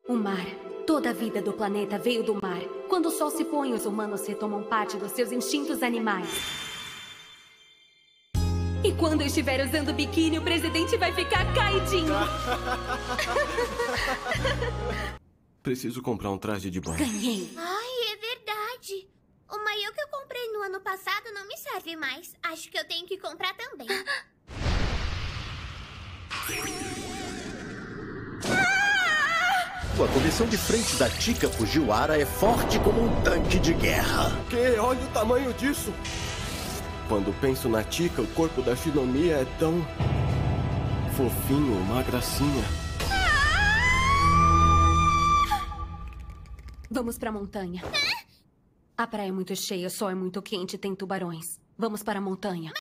O mar. Toda a vida do planeta veio do mar. Quando o sol se põe, os humanos retomam parte dos seus instintos animais. E quando eu estiver usando biquíni, o presidente vai ficar caidinho. Preciso comprar um traje de banho. Ganhei. Ai, é verdade. O maiô que eu comprei no ano passado não me serve mais. Acho que eu tenho que comprar também. A condição de frente da Chica Fujiwara é forte como um tanque de guerra. Que? Olha o tamanho disso! Quando penso na Chica, o corpo da Shinomiya é tão... fofinho, uma gracinha. Vamos pra montanha. A praia é muito cheia, o sol é muito quente e tem tubarões. Vamos para a montanha.